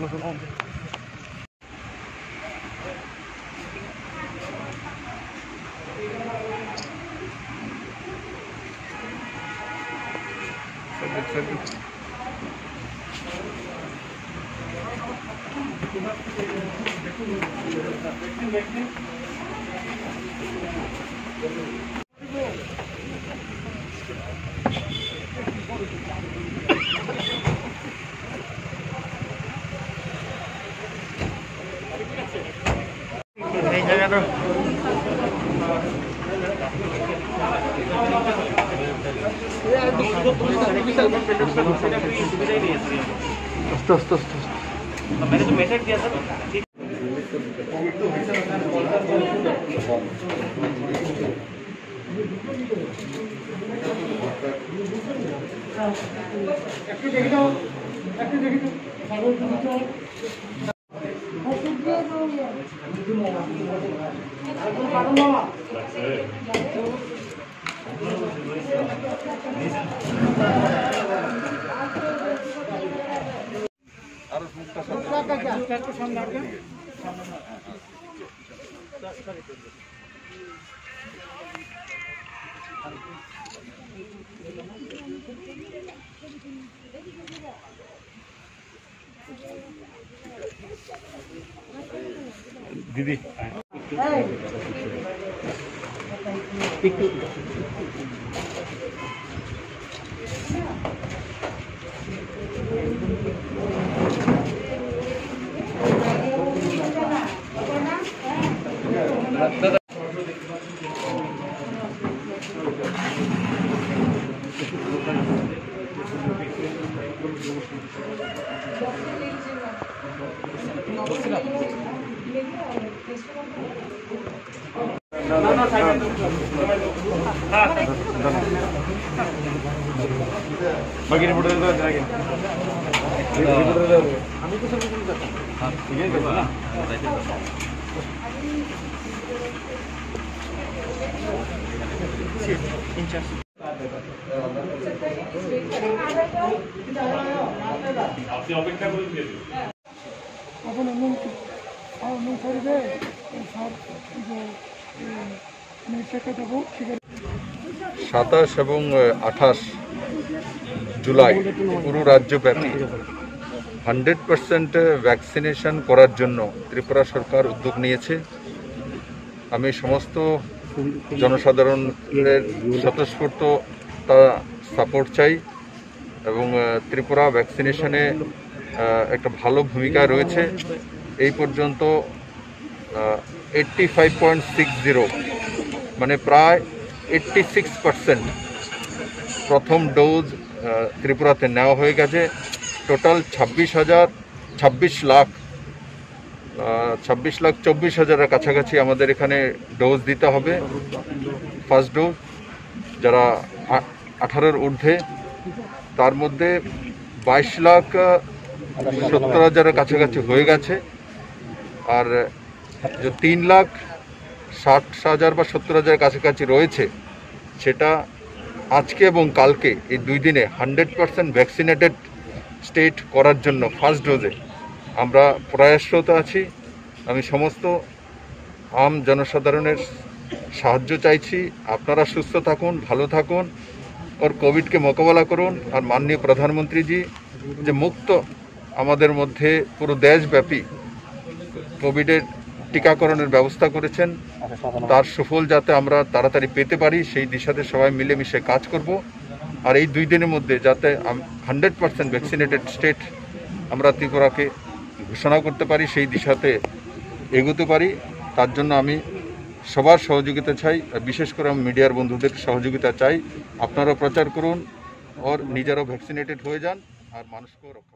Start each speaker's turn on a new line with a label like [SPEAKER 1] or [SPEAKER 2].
[SPEAKER 1] मैंने तो मैसेज दिया था। दीदी बाकी रिपोर्टर
[SPEAKER 2] সাতাশ এবং 28 জুলাই পুরো রাজ্যব্যাপী 100% ভ্যাকসিনেশন করার জন্য ত্রিপুরা সরকার উদ্যোগ নিয়েছে। আমি সমস্ত জনসাধারণের স্বতঃস্ফূর্ত সাপোর্ট চাই এবং ত্রিপুরা ভ্যাকসিনেশনে একটা ভালো ভূমিকা রয়েছে। এই পর্যন্ত 85.60 মানে প্রায় 86% প্রথম ডোজ ত্রিপুরাতে নেওয়া হয়ে গেছে। টোটাল 26,24,000 কাছাকাছি আমাদের এখানে ডোজ দিতে হবে। ফার্স্ট ডোজ যারা 18-র ঊর্ধ্বে, তার মধ্যে 22,70,000 কাছাকাছি হয়ে গেছে। আর যে 3,60,000 বা 70,000 কাছাকাছি রয়েছে, সেটা আজকে এবং কালকে এই 2 দিনে 100% ভ্যাকসিনেটেড স্টেট করার জন্য ফার্স্ট ডোজে আমরা প্রয়াসরত আছি। আমি সমস্ত আম জনসাধারণের সাহায্য চাইছি। আপনারা সুস্থ থাকুন, ভালো থাকুন, और কোভিডকে মোকাবেলা করুন। আর মাননীয় প্রধানমন্ত্রীজি যে মুক্ত আমাদের মধ্যে পুরো দেশব্যাপী কোভিডের টিকাকরণের ব্যবস্থা করেছেন, তার সুফল যাতে আমরা তাড়াতাড়ি পেতে পারি সেই দিশাতে সবাই মিলেমিশে কাজ করব। আর এই 2 দিনের মধ্যে যাতে 100% ভ্যাকসিনেটেড স্টেট আমরা ত্রিপুরাকে ঘোষণা করতে পারি, সেই দিশাতে এগোতে পারি, তার জন্য আমি সবার সহযোগিতা চাই। বিশেষ করে আমি মিডিয়ার বন্ধুদের সহযোগিতা চাই। আপনারাও প্রচার করুন और নিজেরাও ভ্যাকসিনেটেড হয়ে যান আর মানুষকেও রক্ষা